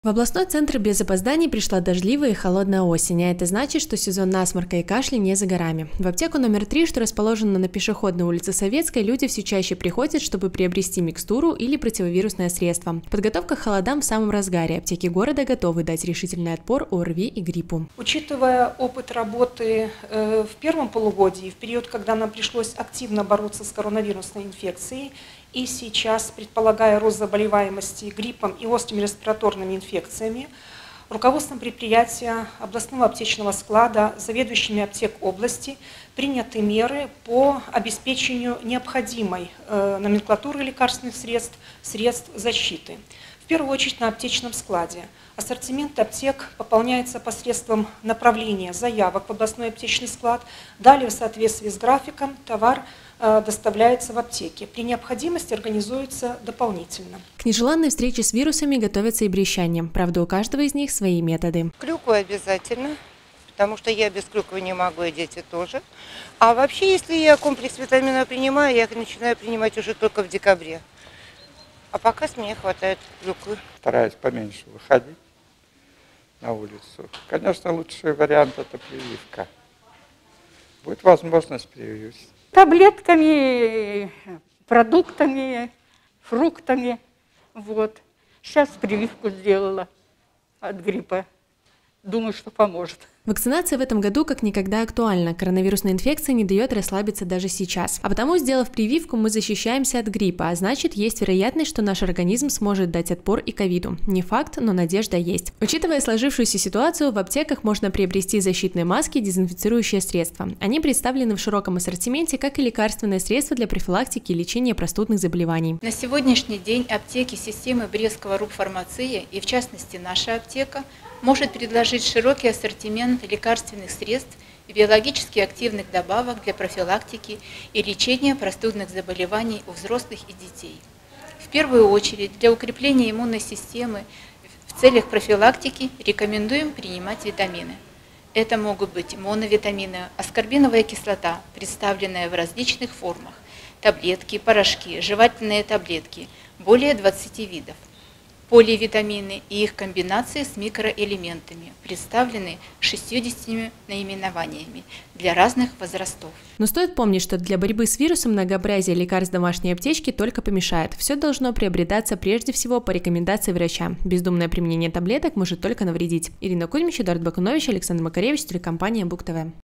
В областной центр без опозданий пришла дождливая и холодная осень, а это значит, что сезон насморка и кашля не за горами. В аптеку номер 3, что расположена на пешеходной улице Советской, люди все чаще приходят, чтобы приобрести микстуру или противовирусное средство. Подготовка к холодам в самом разгаре. Аптеки города готовы дать решительный отпор ОРВИ и гриппу. Учитывая опыт работы в первом полугодии, в период, когда нам пришлось активно бороться с коронавирусной инфекцией, и сейчас, предполагая рост заболеваемости гриппом и острыми респираторными инфекциями, руководством предприятия, областного аптечного склада, заведующими аптек области приняты меры по обеспечению необходимой номенклатуры лекарственных средств, средств защиты. В первую очередь на аптечном складе. Ассортимент аптек пополняется посредством направления заявок в областной аптечный склад. Далее, в соответствии с графиком, товар доставляется в аптеки. При необходимости организуется дополнительно. К нежеланной встрече с вирусами готовятся и брещане. Правда, у каждого из них свои методы. Клюкву обязательно, потому что я без клюквы не могу, и дети тоже. А вообще, если я комплекс витамина принимаю, я начинаю принимать уже только в декабре. А пока с меня хватает клюквы. Стараюсь поменьше выходить на улицу. Конечно, лучший вариант – это прививка. Будет возможность прививаться. Таблетками, продуктами, фруктами. Вот. Сейчас прививку сделала от гриппа. Думаю, что поможет. Вакцинация в этом году как никогда актуальна. Коронавирусная инфекция не дает расслабиться даже сейчас. А потому, сделав прививку, мы защищаемся от гриппа, а значит, есть вероятность, что наш организм сможет дать отпор и ковиду. Не факт, но надежда есть. Учитывая сложившуюся ситуацию, в аптеках можно приобрести защитные маски и дезинфицирующие средства. Они представлены в широком ассортименте, как и лекарственные средства для профилактики и лечения простудных заболеваний. На сегодняшний день аптеки системы Брестского РУП-фармация и, в частности, наша аптека может предложить широкий ассортимент лекарственных средств и биологически активных добавок для профилактики и лечения простудных заболеваний у взрослых и детей. В первую очередь для укрепления иммунной системы в целях профилактики рекомендуем принимать витамины. Это могут быть моновитамины, аскорбиновая кислота, представленная в различных формах, таблетки, порошки, жевательные таблетки, более 20 видов. Поливитамины и их комбинации с микроэлементами представлены 60 наименованиями для разных возрастов. Но стоит помнить, что для борьбы с вирусом многообразие лекарств домашней аптечки только помешает. Все должно приобретаться прежде всего по рекомендации врача. Бездумное применение таблеток может только навредить. Ирина Кузьмич, Эдуард Бакунович, Александр Макаревич, телекомпания Бук ТВ.